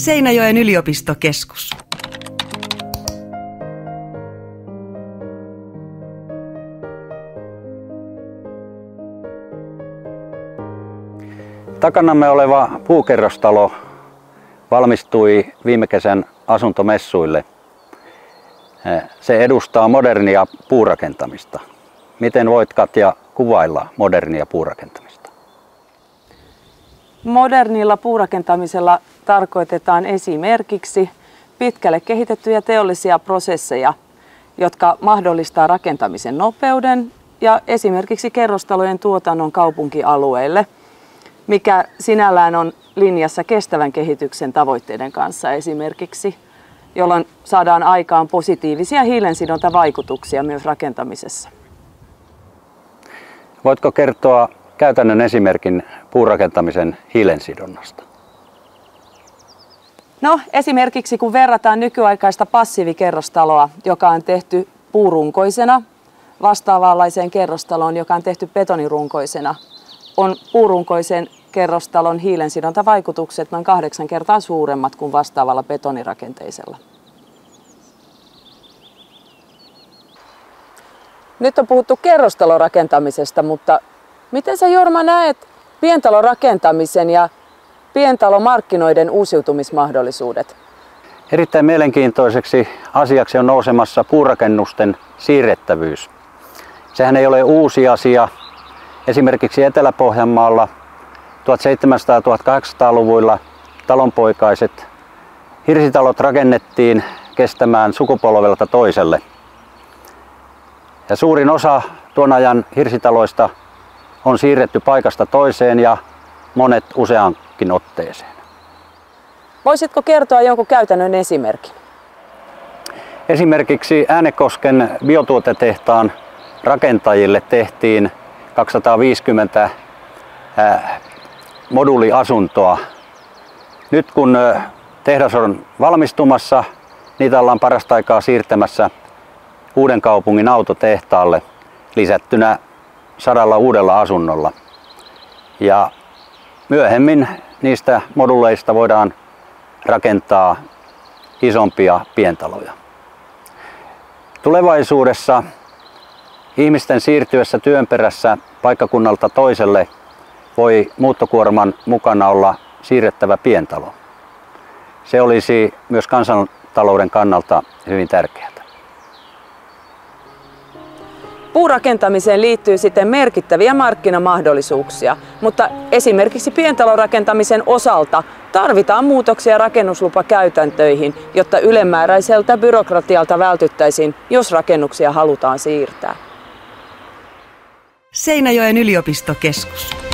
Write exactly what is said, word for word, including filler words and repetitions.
Seinäjoen yliopistokeskus. Takanamme oleva puukerrostalo valmistui viime kesän asuntomessuille. Se edustaa modernia puurakentamista. Miten voit, Katja, kuvailla modernia puurakentamista? Modernilla puurakentamisella tarkoitetaan esimerkiksi pitkälle kehitettyjä teollisia prosesseja, jotka mahdollistaa rakentamisen nopeuden ja esimerkiksi kerrostalojen tuotannon kaupunkialueille, mikä sinällään on linjassa kestävän kehityksen tavoitteiden kanssa esimerkiksi, jolloin saadaan aikaan positiivisia hiilensidontavaikutuksia myös rakentamisessa. Voitko kertoa käytännön esimerkin puurakentamisen hiilensidonnasta? No, esimerkiksi kun verrataan nykyaikaista passiivikerrostaloa, joka on tehty puurunkoisena, vastaavanlaiseen kerrostaloon, joka on tehty betonirunkoisena, on puurunkoisen kerrostalon hiilensidontavaikutukset noin kahdeksan kertaa suuremmat kuin vastaavalla betonirakenteisella. Nyt on puhuttu kerrostalorakentamisesta, mutta miten sä, Jorma, näet pientalorakentamisen ja pientalomarkkinoiden uusiutumismahdollisuudet? Erittäin mielenkiintoiseksi asiaksi on nousemassa puurakennusten siirrettävyys. Sehän ei ole uusi asia. Esimerkiksi Etelä-Pohjanmaalla tuhatseitsemänsataatuhatkahdeksansataaluvuilla talonpoikaiset hirsitalot rakennettiin kestämään sukupolvelta toiselle. Ja suurin osa tuon ajan hirsitaloista on siirretty paikasta toiseen ja monet useankin otteeseen. Voisitko kertoa jonkun käytännön esimerkin? Esimerkiksi Äänekosken biotuotetehtaan rakentajille tehtiin kaksisataaviisikymmentä ää, moduuliasuntoa. Nyt kun tehdas on valmistumassa, niitä ollaan parasta aikaa siirtämässä Uudenkaupungin autotehtaalle lisättynä sadalla uudella asunnolla. Ja myöhemmin niistä moduleista voidaan rakentaa isompia pientaloja. Tulevaisuudessa ihmisten siirtyessä työn perässä paikkakunnalta toiselle voi muuttokuorman mukana olla siirrettävä pientalo. Se olisi myös kansantalouden kannalta hyvin tärkeää. Puurakentamiseen liittyy siten merkittäviä markkinamahdollisuuksia, mutta esimerkiksi pientalorakentamisen osalta tarvitaan muutoksia rakennuslupakäytäntöihin, jotta ylimääräiseltä byrokratialta vältyttäisiin, jos rakennuksia halutaan siirtää. Seinäjoen yliopistokeskus.